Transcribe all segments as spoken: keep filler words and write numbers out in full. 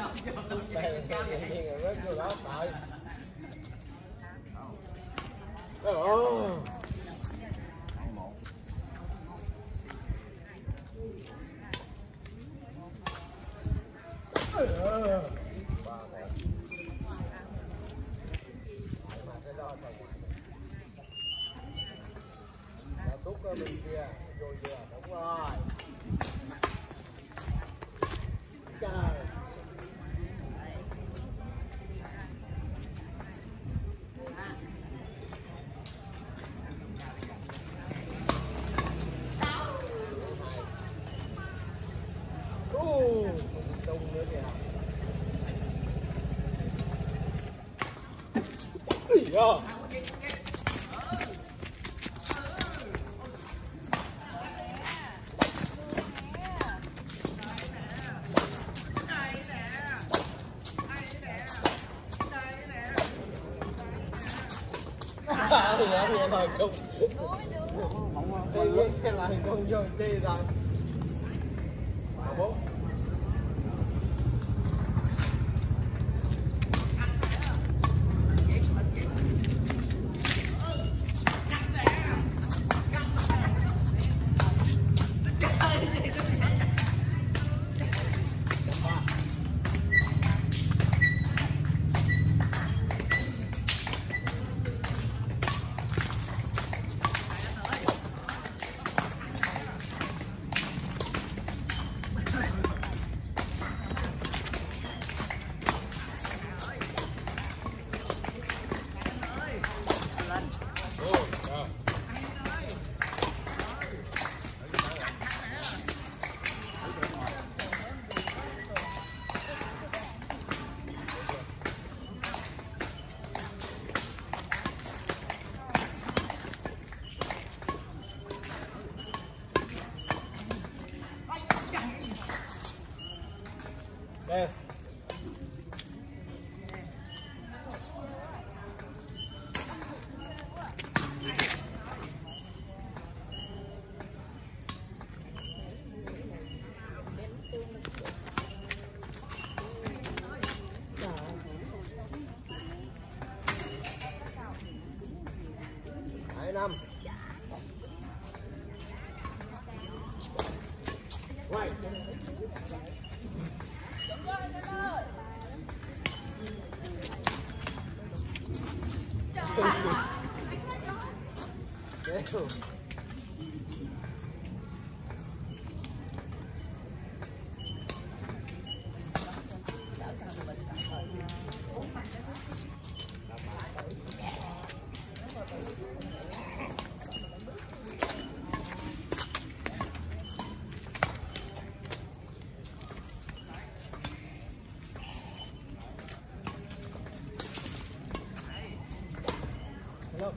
Đây cái nhân viên rồi rớt vô đó tại. Ồ. Túc ở bên kia, vô chưa, đúng rồi. Trời. Uh, tung nữa kìa. Ui da. Thì em nghe lời chung tự nhiên cái lời con vô chi rồi bố đây. Hai năm. Quay. Đều. Hello.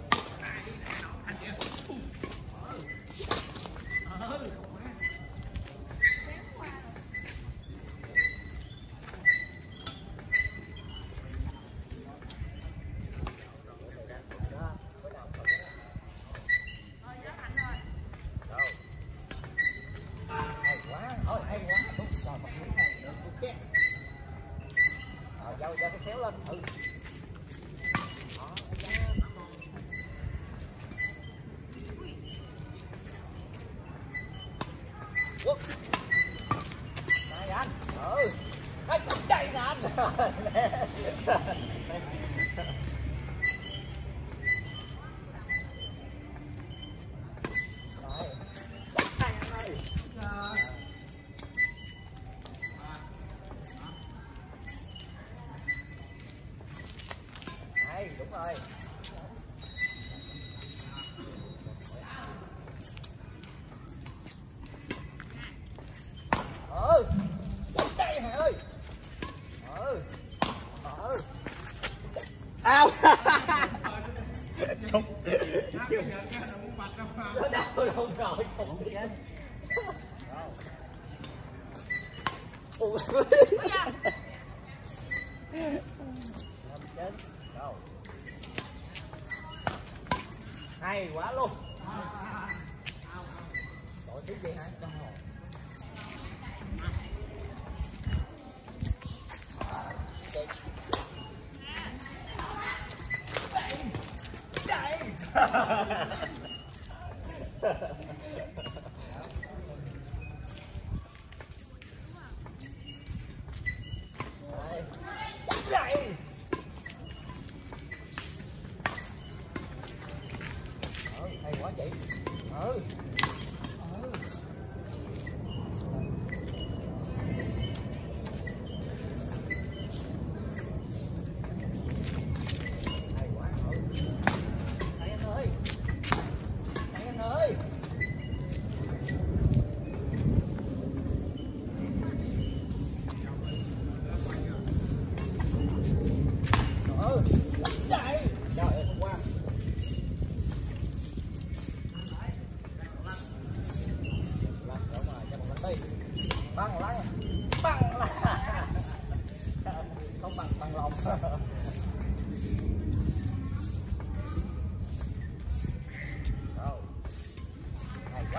Dâu dâu cái xéo lên thử. Này anh. Ừ. Đây đây nè anh. Đây, đúng rồi. Ừ. Đây mày ơi. Ừ. Ừ. Ao. Không. Nó đau đâu rồi, không chết. Ủa. Chết. Đâu. Hay quá luôn. Đổi tiếp đi hả?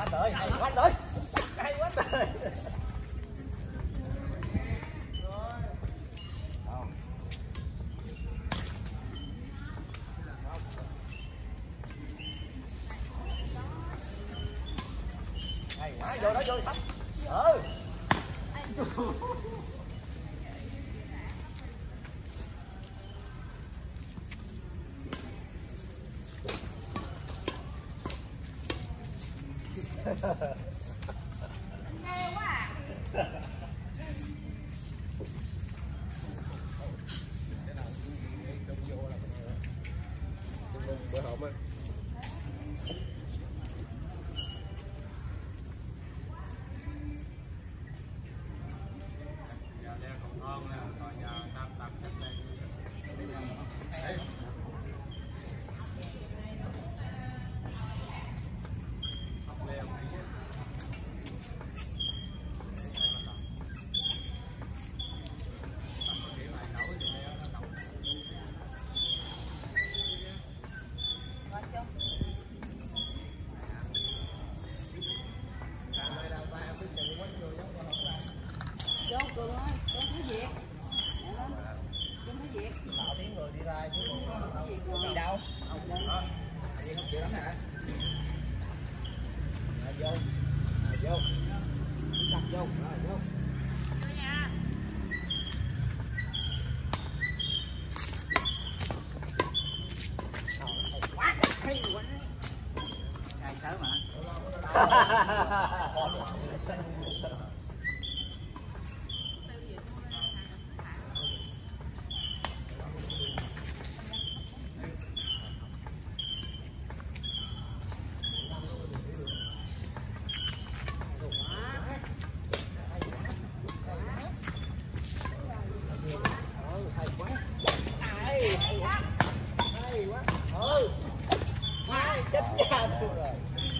Trời hay quá rồi. Hay quá trời. Hay quá, vô đó vô sắp. Ừ. Nghe quá à. Bữa hổm á. Vô Cường ơi, con thấy việc. Con thấy việc. Bảo tiếng người đi ra chứ đi đâu? Không đi. Anh không chịu lắm hả? Rồi vô. Rồi vô. Đặt vô, rồi vô. Vô nha. Quá, hay quá. Ngày sớm mà. Ừ. Hai chết cha luôn rồi.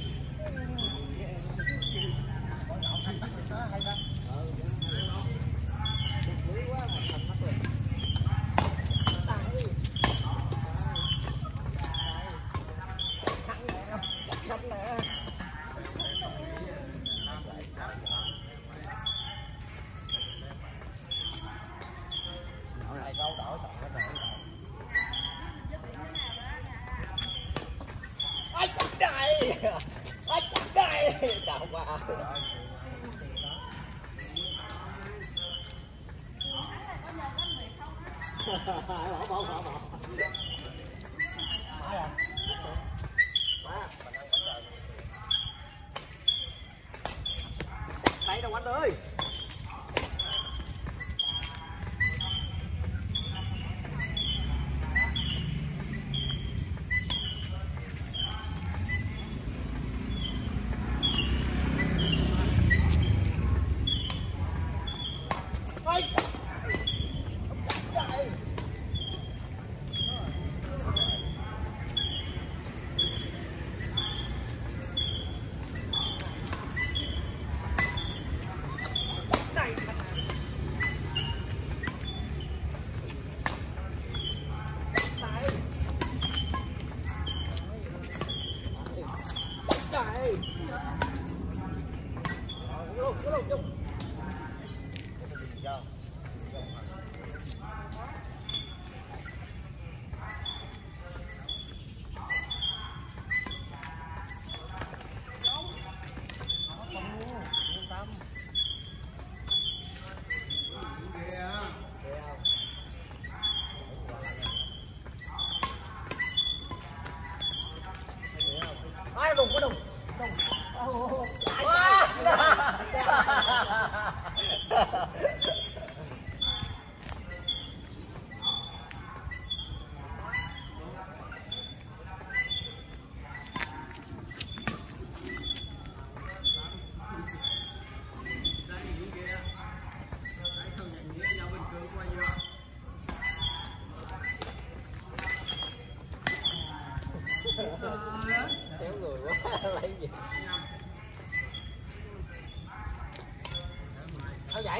Ai chắc đây, ai chắc đây, chào qua. Bỏ bỏ bỏ bỏ. Má à. Má, mình đang quá trời. Đấy đâu anh ơi. Trời. Luôn, luôn, luôn. Ai đùng có đùng. Xéo người quá lấy gì sao vậy?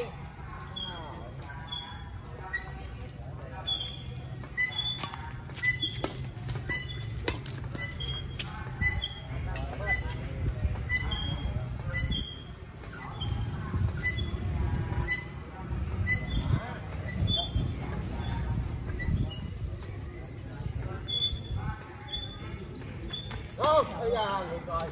ra ngược rồi.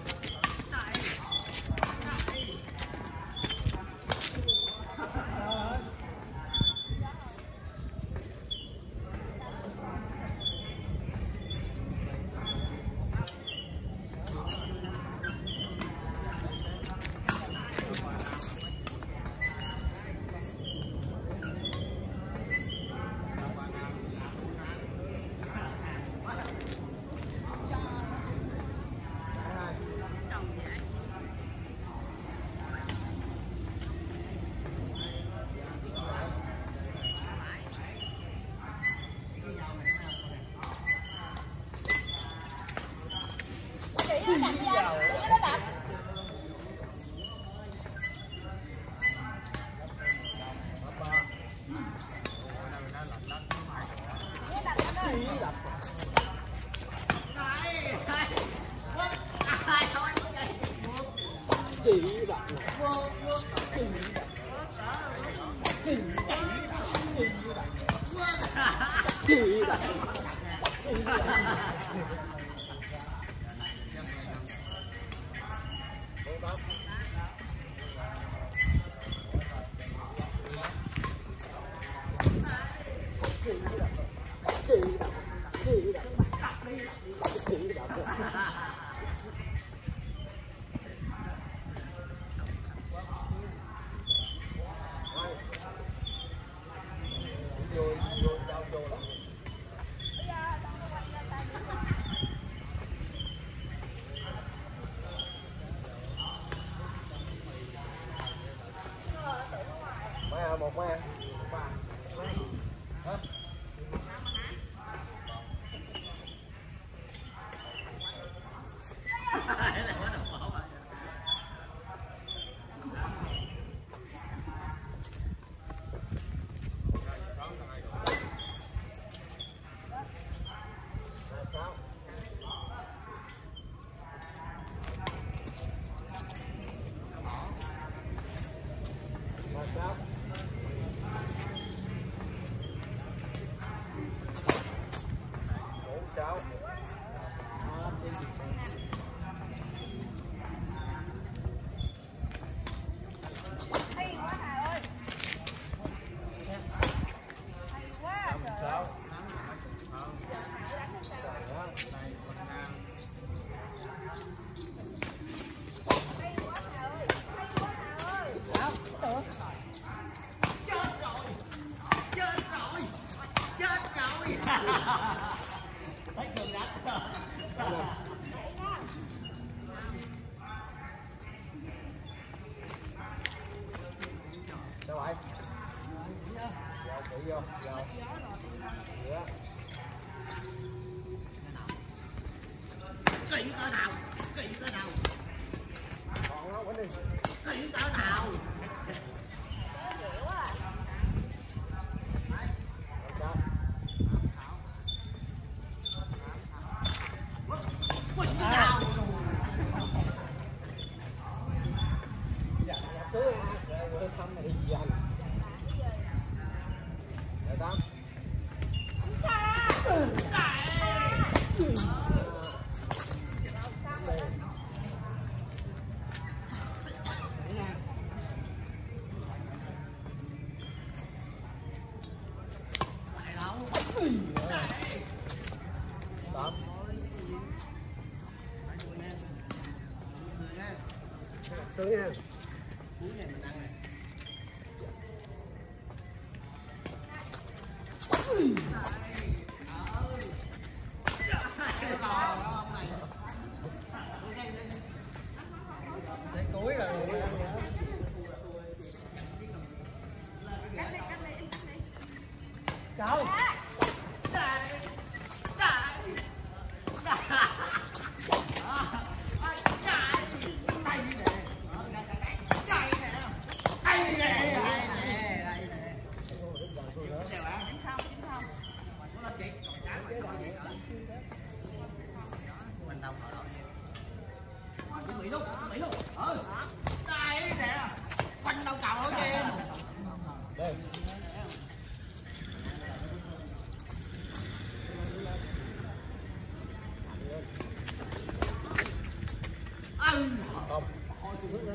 Chị đặt chị đặt một mai hả? Cháu hay quá Hà ơi, hay quá trời ơi. Thấy cường đánh. Sao vậy? Vào kỹ vô, vào. Dạ. Kỹ cỡ nào? Kỹ cỡ nào? Còn nó quên đi. Kỹ cỡ nào? Thăm này dần. Để tắm. Sướng nha. Cuối này mình ăn này. Cái cuối là người ăn nhá. Cháu.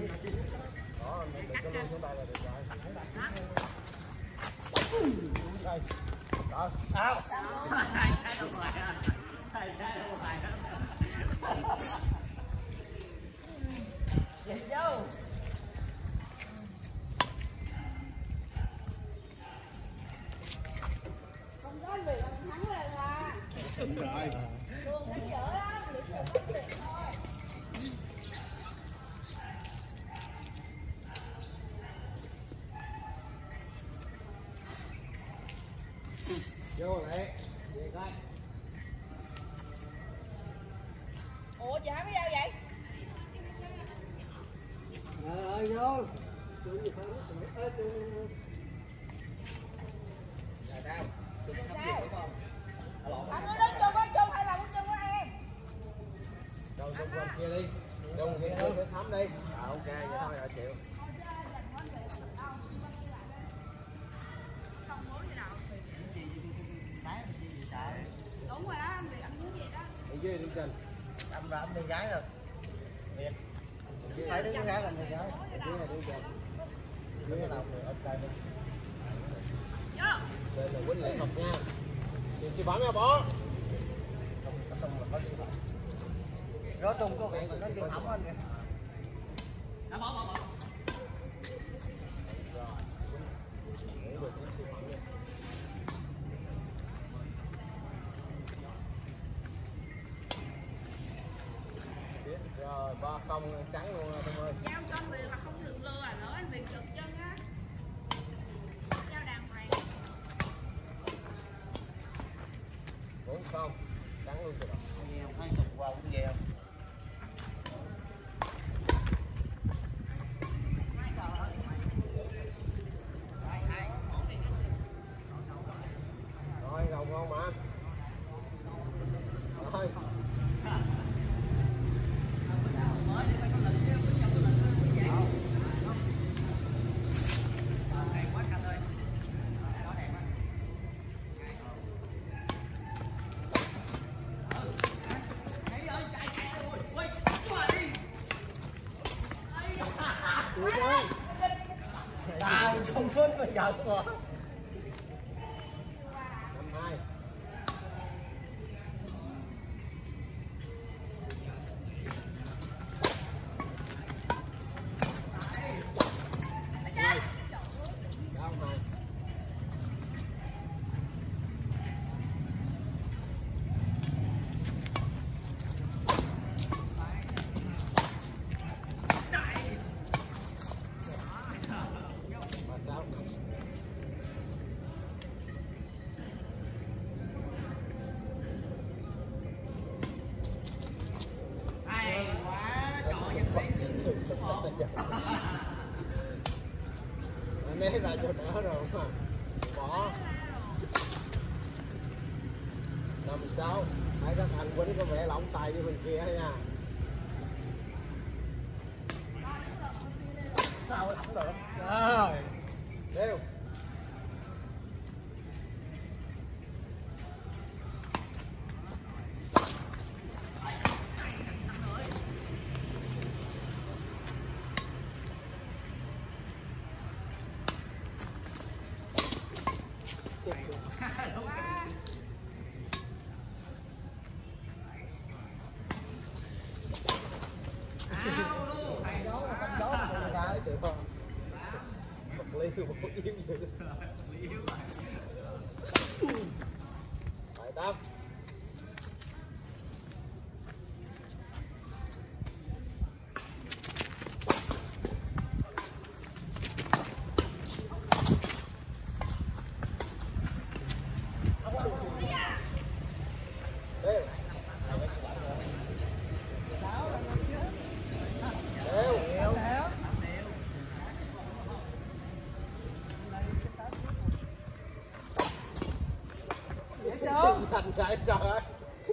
Đó, mình đừng có luôn xuống đây là được rồi. Đây. Đó. Sao? Hai trái đâu ngoài á. Hai trái đâu ngoài á. Vậy đâu. Không có việc mình thắng lên là. Đúng rồi. Đường đánh dở lắm, được sự phát triển thôi. Vô lại. Về coi. Ủa chị Hải mới đâu vậy? Rồi ơi vô. Tôi gì không? Ê tôi. Là sao? Tôi có thấm gì không? Anh muốn đánh chung với chung hay là muốn chung với em? Đâu chung bên kia đi. Chung kia đi để thấm đi. À ok vậy thôi rồi chịu. Đúng rồi đó, anh Việt anh muốn gì đó. Đi dưới đi trên. Anh là anh đi gái rồi. Việt. Phải đứng gái là người gái. Dưới này đi trên. Dưới cái đầu người ok đi. Đây là quýnh lệ thuật nha. Nhìn chị bấm nha bó. Trong trong là có sư phạm. Có trong có vẻ nó chưa thấm anh kìa. Đã bỏ bỏ bỏ. Rồi. Để được kiếm sư phạm nha. Rồi ba không trắng luôn Tâm ơi. Giao cho anh Việt là không được lừa à, nữa anh Việt trượt chân á. Giao đàng hoàng. Bốn không trắng luôn rồi. Nghe không thấy tục qua cũng nghe không. Rồi gồng không mà. Rồi. Tao trong phút bây giờ rồi. Năm hai. Sáu hai. Né ra cho đỡ rồi mà bỏ. Năm sáu. Hai các thằng quýnh có vẻ lỏng tay với bên kia nha. Sao lỏng rồi. Rồi. Đều. Vật lý một yếu dữ. Bài tám. Thành lại trời ơi.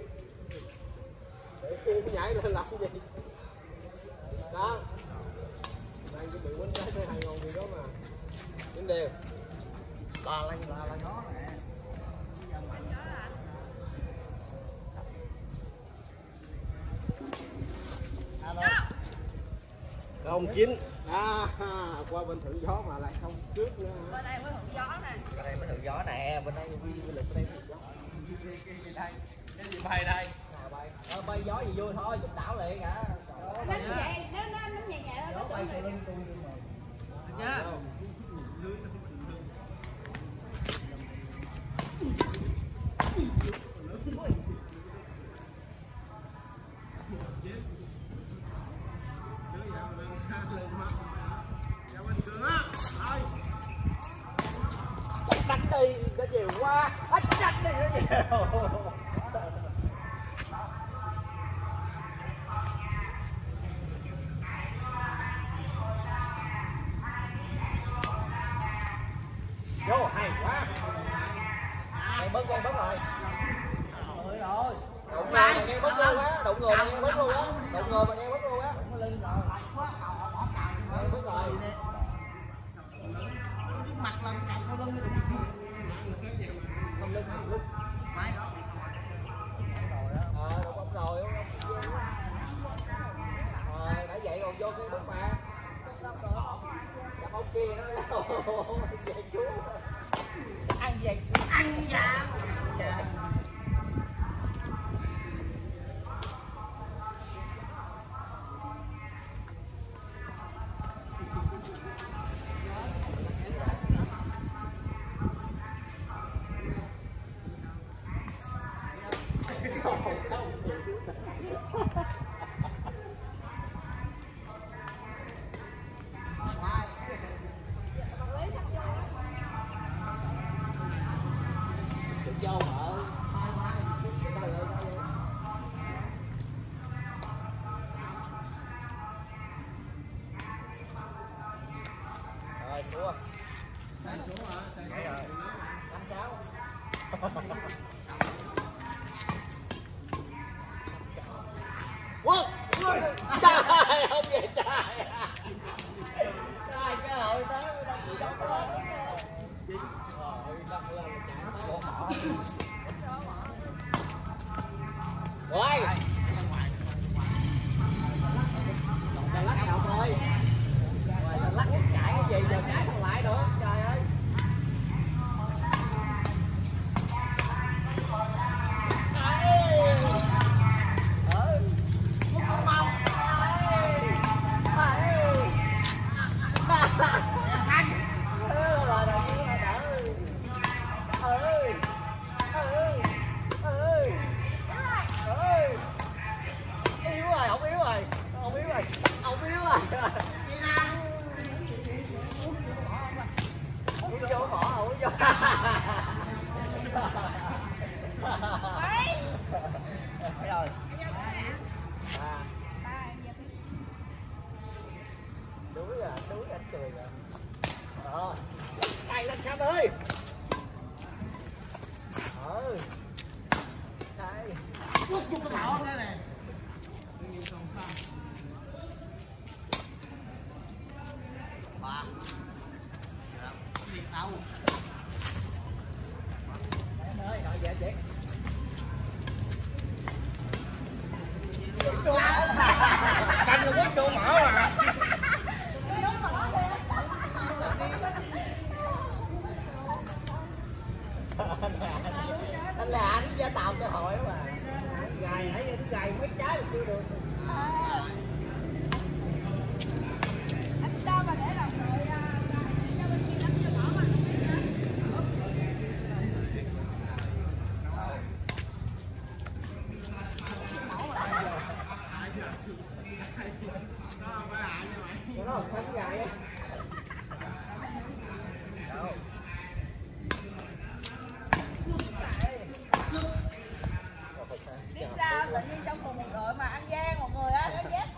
Để kia nhảy lên làm gì đó. Đang chuẩn bị quýnh trái tới hai ngon gì đó mà. Đến đều. Ba lăn ba lăn đó nè. Alo. Không chín. À, qua bên thượng gió mà lại không trước nữa. Bên đây mới thượng gió nè. Bên đây mới thượng gió nè, bên đây vi vi lực bên đây thượng gió. Đây, cái gì bay đây? Bay. Ờ, bay gió gì vui thôi, chút đảo liền hả? Nó vậy, nó nó nó nhẹ nhẹ đó. Gió bay sau lưng tôi luôn rồi. Nhá. Đánh đi, có nhiều quá. Đánh đánh đi, có nhiều. Vô, hay quá. Em bớt con bớt rồi. Rồi rồi. Đụng người mà nghe bớt luôn á, đụng người mà nghe bớt luôn á, đụng người mà nghe bớt luôn á. Đụng lưng rồi. Bớt rồi. Mặt lần cạnh sau lưng Không lưng, không lưng. máy Ờ, đụng bóng rồi. Rồi, nãy vậy còn vô cái bóng mà. Cái bóng kia nó về chú. Ăn gì? ăn dạ. Dâu hả? Rồi, thua. Sai số hả? Sai số rồi. Năm sáu. Wow! Trời, không về trời. Trời, cái hội tới người ta chỉ đóng lên. Rồi. Còn lắc nào thôi. Rồi lắc chạy cái gì giờ chạy không lại nữa. Trời ơi. Vô bỏ không vô. Phải rồi. À. Đuối à, đuối anh cười rồi. Ờ. Đây lên Khanh ơi. Ừ. Đây. Chút chút cái mỏ thế này. Ba. Đâu? Em ơi, đợi về chị. Canh là quất vô mở mà. Anh là anh giá tàu cho hội mà. Gài nãy anh gài mấy trái mà chưa được. Anh sao mà để làm rồi cho bên kia lắm chưa bỏ mà. Nó không gài á. Biết sao tự nhiên trong cùng một đội mà ăn gian mọi người á, nó ghét